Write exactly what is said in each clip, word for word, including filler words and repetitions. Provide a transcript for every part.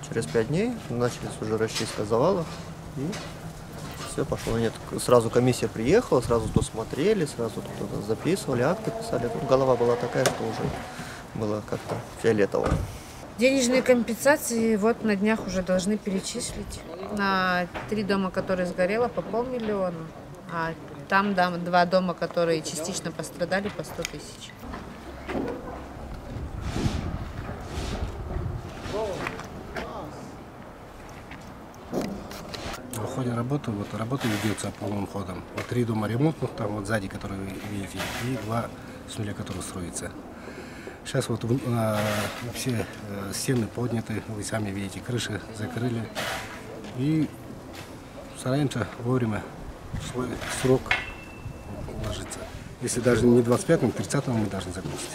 через пять дней начались уже расчистка завалов, и все пошло. Нет, сразу комиссия приехала, сразу тут смотрели, сразу тут записывали, акты писали. Тут голова была такая, что уже было как-то фиолетово. Денежные компенсации вот на днях уже должны перечислить. На три дома, которые сгорело, по полмиллиона, а там да, два дома, которые частично пострадали, по сто тысяч. В ходе работы, вот работа ведется полным ходом. Вот три дома ремонтных, там вот сзади, которые вы видите, и два с нуля, которые строятся. Сейчас вот э, все э, стены подняты, вы сами видите, крыши закрыли. И стараемся вовремя в свой срок уложиться. Если даже не двадцать пятого, тридцатого мы должны закончить.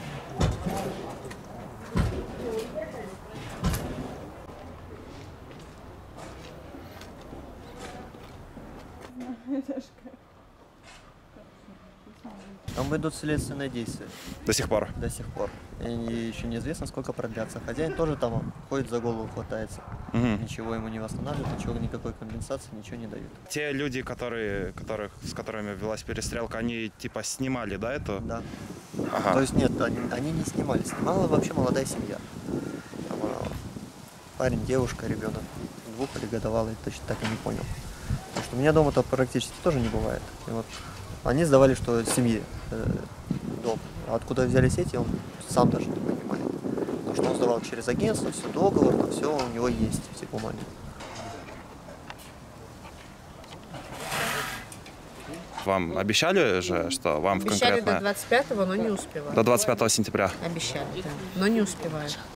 Там идут следственные действия. До сих пор? До сих пор. И еще неизвестно, сколько продлятся. Хозяин тоже там ходит за голову, хватается. Угу. Ничего ему не восстанавливают, ничего, никакой компенсации, ничего не дают. Те люди, которые, которых, с которыми велась перестрелка, они типа снимали, да, это? Да. Ага. То есть нет, они, они не снимали. Снимала вообще молодая семья. Там, парень, девушка, ребенок. Двух или годовалый, точно так и не понял. Потому что у меня дома-то практически тоже не бывает. И вот они сдавали, что семье э, дом. А откуда взялись эти, он сам даже не понимает. Потому что он сдавал через агентство, все договор, но все у него есть, все бумаги. Вам обещали же, что вам Обещали конкретно... до двадцать пятого, но не успевают. До двадцать пятого сентября. Обещали, да, но не успевают.